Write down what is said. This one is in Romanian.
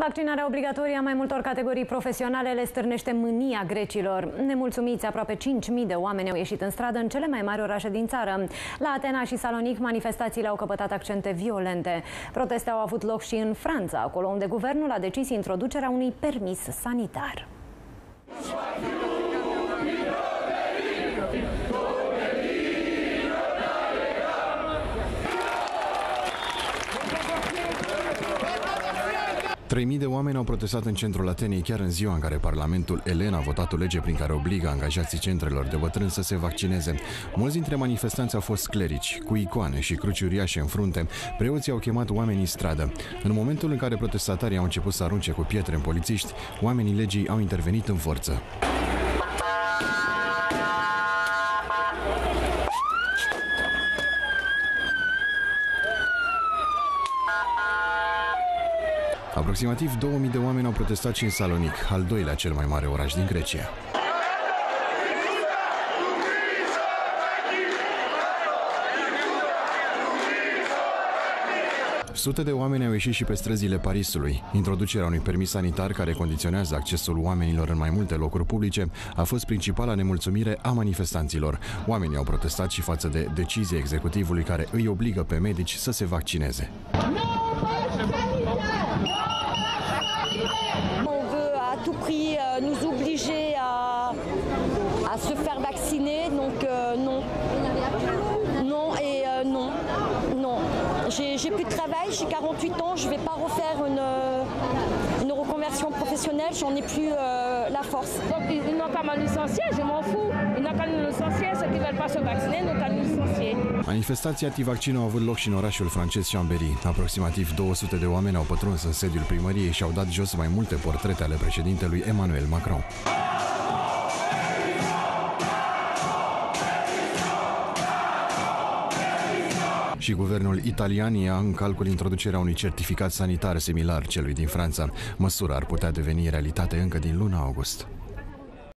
Vaccinarea obligatorie a mai multor categorii profesionale le stârnește mânia grecilor. Nemulțumiți, aproape 5.000 de oameni au ieșit în stradă în cele mai mari orașe din țară. La Atena și Salonic, manifestațiile au căpătat accente violente. Proteste au avut loc și în Franța, acolo unde guvernul a decis introducerea unui permis sanitar. Mii de oameni au protestat în centrul Atenei chiar în ziua în care Parlamentul elen a votat o lege prin care obligă angajații centrelor de bătrâni să se vaccineze. Mulți dintre manifestanți au fost clerici, cu icoane și cruci uriașe în frunte. Preoții au chemat oamenii în stradă. În momentul în care protestatarii au început să arunce cu pietre în polițiști, oamenii legii au intervenit în forță. Aproximativ 2000 de oameni au protestat și în Salonic, al doilea cel mai mare oraș din Grecia. Sute de oameni au ieșit și pe străzile Parisului. Introducerea unui permis sanitar care condiționează accesul oamenilor în mai multe locuri publice a fost principala nemulțumire a manifestanților. Oamenii au protestat și față de decizia executivului care îi obligă pe medici să se vaccineze. On veut à tout prix nous obliger à se faire vacciner, donc non. Non et non. Non. J'ai plus de travail, j'ai 48 ans, je ne vais pas refaire une reconversion professionnelle, j'en ai plus la force. Donc ils n'ont qu'à me licencier, je m'en fous. Ils n'ont qu'à nous licencier, ceux qui ne veulent pas se vacciner n'ont qu'à nous licencier. Manifestații antivaccin au avut loc și în orașul francez Chambéry. Aproximativ 200 de oameni au pătruns în sediul primăriei și au dat jos mai multe portrete ale președintelui Emmanuel Macron. Și guvernul italian ia în calcul introducerea unui certificat sanitar similar celui din Franța. Măsura ar putea deveni realitate încă din luna august.